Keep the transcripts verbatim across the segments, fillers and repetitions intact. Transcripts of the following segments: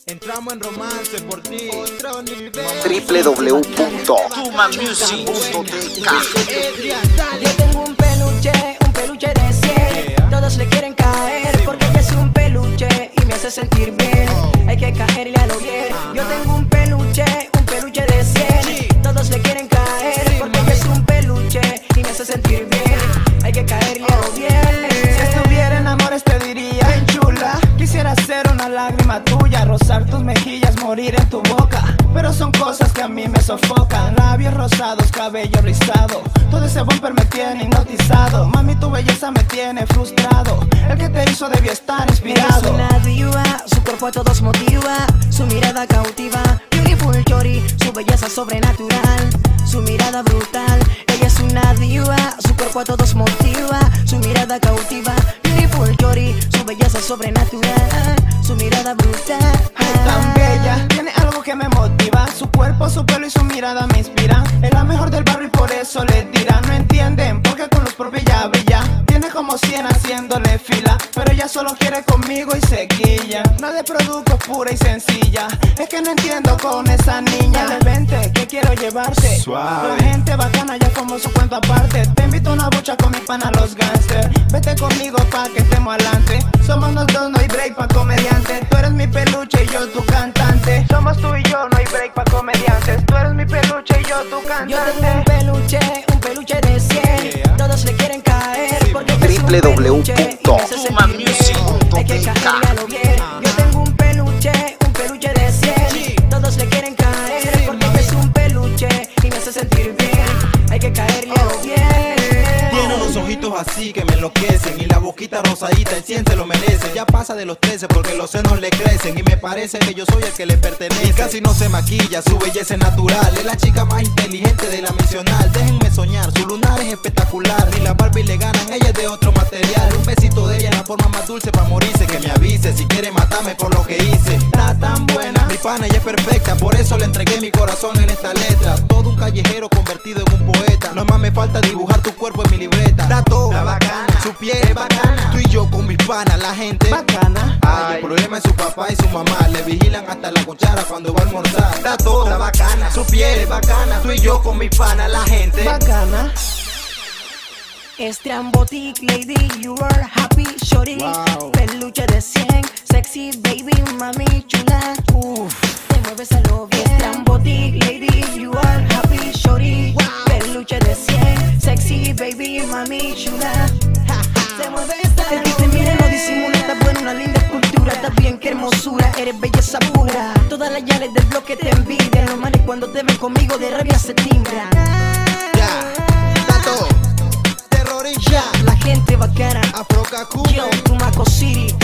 Entramos en romance por ti. w w w punto tuma music punto d k. Yo tengo un peluche, un peluche de cien. Yeah. Todos le quieren caer porque ella es un peluche y me hace sentir bien. Oh. Hay que caerle a lo bien. Uh-huh. Yo tengo un peluche, un peluche de cien. Sí. Todos le quieren caer sí, porque ella es un peluche y me hace sentir bien. Hay que caerle a lo bien. Si estuviera en amores te diría, ven chula, quisiera ser una lágrima tuya, rozar tus mejillas, morir en tu boca. Pero son cosas que a mí me sofocan. Labios rosados, cabello rizado, todo ese bumper me tiene hipnotizado. Mami, tu belleza me tiene frustrado. El que te hizo debió estar inspirado. Ella es una diva, su cuerpo a todos motiva, su mirada cautiva. Beautiful shorty, su belleza sobrenatural, su mirada brutal. Ella es una diva, su cuerpo a todos motiva, su mirada cautiva. Beautiful shorty, su belleza sobrenatural, su mirada brutal. Ay, tan bella, tiene algo que me motiva. Su cuerpo, su pelo y su mirada me inspiran. Es la mejor del barrio y por eso le tiran. No entienden porque con los propios ya brilla. Tiene como cien haciéndole fila, pero ella solo quiere conmigo y se quilla. No de producto, pura y sencilla. Es que no entiendo con esa niña. Dale, vente, que quiero llevarte. Suave. La gente bacana ya como su cuento aparte. Te invito a una bucha con mi pana los gangsters. Vete conmigo pa' que estemos adelante. Somos los dos, no hay break pa' comediante. Tú eres mi peluche y yo tu cantante. Somos tú y yo, no hay break pa' comediantes. Tú eres mi peluche y yo tu cantante. Yo tengo un peluche, un peluche de cien. Yeah. Todos le quieren caer porque w w w punto tuma music punto d k. Yo tengo un peluche, un peluche de cien. Todos le quieren caer porque es un peluche y me hace sentir bien. Hay que caerle a lo bien. Tiene unos ojitos así que me enloquecen y la boquita rosadita, el cien se lo merece. Ya pasa de los trece porque los senos le crecen y me parece que yo soy el que le pertenece. Y casi no se maquilla, su belleza es natural. Es la chica más inteligente de la mencional. Déjenme soñar, su lunar es espectacular. Ni la Barbie le ganan, ella es de otro material. Un besito de ella es la forma más dulce para morirse. Que me avise si quiere matarme por lo que hice. Está tan buena, mi pana ella es perfecta. Por eso le entregué mi corazón en esta letra. Todo un callejero convertido en un poeta. No más me falta dibujar tu cuerpo en mi libreta. Dato, la bacana, su piel es bacana. Tú y yo con mis panas, la gente bacana. Ay, el problema es su papá y su mamá. Le vigilan hasta la cuchara cuando va a almorzar. Dato, la bacana, su piel es bacana. Tú y yo con mis panas, la gente bacana. Strambotic lady, you are happy, shorty. Wow. Peluche de cien, sexy baby, mami chula. Uff, te mueves a lo bien. Strambotic lady, you are happy, shorty. Wow. Peluche de cien, sexy baby, mami chula. Se mueve esta. El que te mire no disimula, está buena, una linda escultura. Está bien, qué hermosura, eres belleza pura. Todas las llales del bloque te envidian. Los manes cuando te ven conmigo de rabia se timbran. Ya, Dato, terrorista, la gente bacana, Afrocacume, yo, Tumaco City.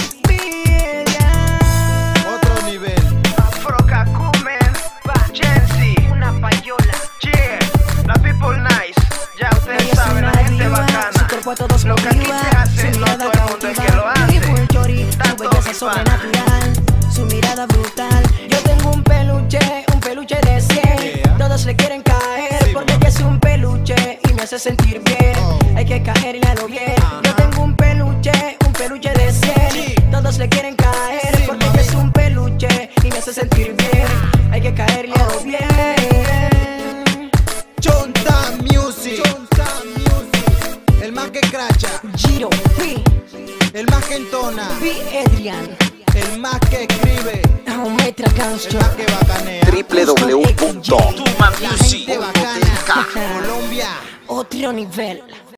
otro nivel. Afrocacume, Jensi, Una payola. yeah, la people nice. Ya ustedes Ella saben, la es una gente diva, bacana. su cuerpo a todos Lo que aquí motiva, se hace, su no mirada todo el mundo es cautiva. que lo hace. Beautiful shorty, su Tanto belleza mi sobrenatural, su mirada brutal. Yo tengo un peluche, un peluche de cien. Yeah. Todos le quieren caer Sí, porque ella es un peluche y me hace sentir bien. Oh. Hay que caerle a lo bien. Uh-huh. Yo tengo un peluche, un peluche de cien. Sí. Todos le quieren caer Sí, porque mami. ella es un peluche y me hace sentir bien. Hay que caerle a lo bien. Chonta Music, Chonta Music. El más que cracha, Giro, P, el más que entona, P, Adrian, el más que escribe, Geometra el Gangster. más que bacanea. w w w punto tuma music Gente punto d bacana, k. Colombia. Otro nivel.